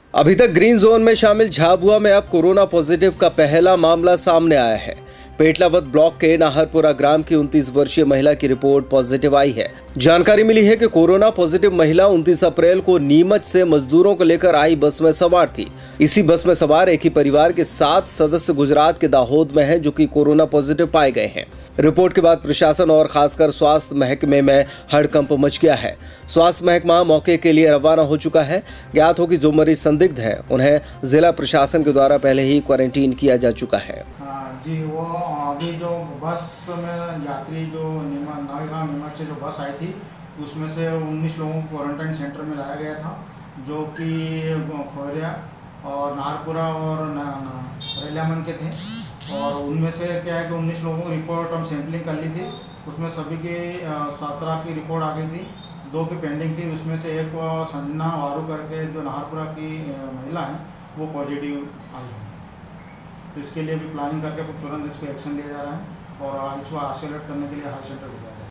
अभी तक green zone में शामिल झाबुआ में अब कोरोना पॉजिटिव का पहला मामला सामने आया है। पेटलावद ब्लॉक के नाहरपुरा ग्राम की 29 वर्षीय महिला की रिपोर्ट पॉजिटिव आई है। जानकारी मिली है कि कोरोना पॉजिटिव महिला 29 अप्रैल को नीमच से मजदूरों को लेकर आई बस में सवार थी। इसी बस में सवार एक ही परिवार के 7 सदस्य गुजरात के दाहोद में हैं, जो कि कोरोना पॉजिटिव पाए गए हैं। रिपोर्ट के बाद प्रशासन और खासकर स्वास्थ्य महकमे में हड़कंप मच गया है। स्वास्थ्य महकमा मौके के लिए रवाना हो चुका है। ज्ञात हो कि जो मरीज संदिग्ध हैं, उन्हें जिला प्रशासन के द्वारा पहले ही क्वारंटीन किया जा चुका है। जी, वो अभी जो बस में यात्री जो नवेगांव नीमच से जो बस आई थी, उसमें से 19 लोगों को क्वारंटाइन सेंटर में लाया गया था, जो कि खोरिया और नाहरपुरा और रेलियामन के थे। और उनमें से क्या है कि 19 लोगों की रिपोर्ट हम सैंपलिंग कर ली थी। उसमें सभी की 17 की रिपोर्ट आ गई थी, 2 की पेंडिंग थी। उसमें से एक संजना वारू करके जो नाहरपुरा की महिला है, वो पॉजिटिव आई है। तो इसके लिए भी प्लानिंग करके तुरंत इसको एक्शन लिया जा रहा है और इसको आइसोलेट करने के लिए हाई सेंटर भेजा जा रहा है।